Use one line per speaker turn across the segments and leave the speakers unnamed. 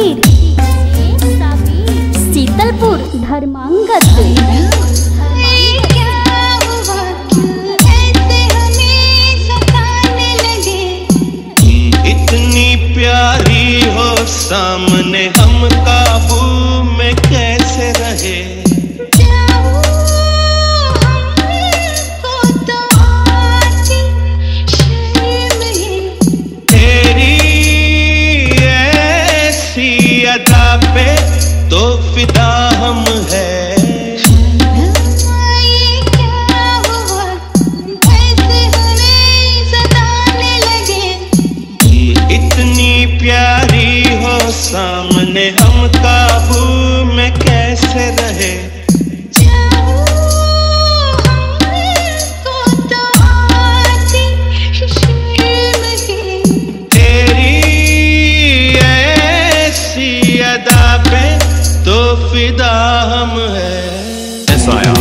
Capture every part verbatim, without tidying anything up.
साबिर शीतलपुर धर्मांगत।
इतनी प्यारी हो सामने हम काबू में कैसे रहे। तेरी ऐसी अदा पे तो फिदा हम है। प्यारी हो सामने हम काबू में कैसे रहे। तेरी ऐसी अदा पे तो फिदा हम है। ऐसा आया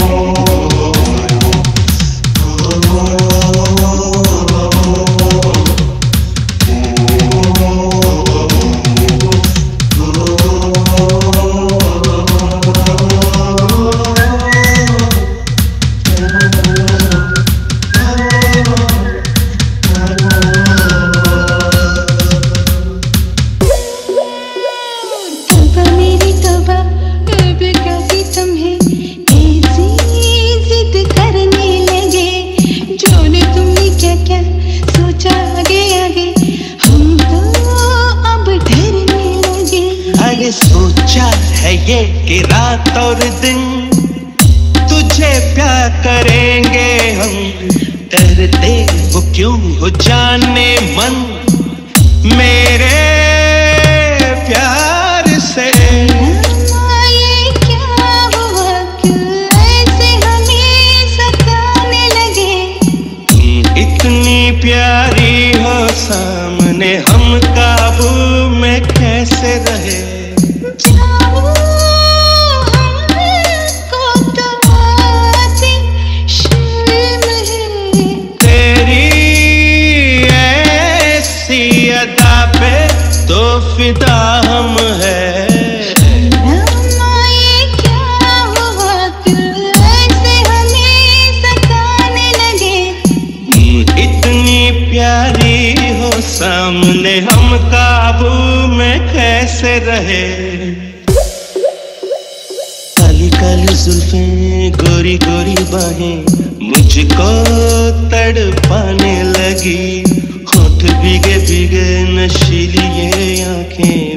सोचा है ये कि रात और दिन तुझे प्यार करेंगे हम। डरते वो क्यों हो जाने मन मेरे प्यार से।
ये क्या हुआ क्यों ऐसे हमें सताने लगे।
इतनी प्यारी हो सामने हम काबू में कैसे रहे। तो फिदा हम है।
ये क्या हुआ क्यों ऐसे हमें सताने लगे।
इतनी प्यारी हो सामने हम काबू में कैसे रहे। काली काली जुल्फें गोरी गोरी बाहें मुझको तड़पाने लगी। होठ भीगे भीगे नशीली ये आंखें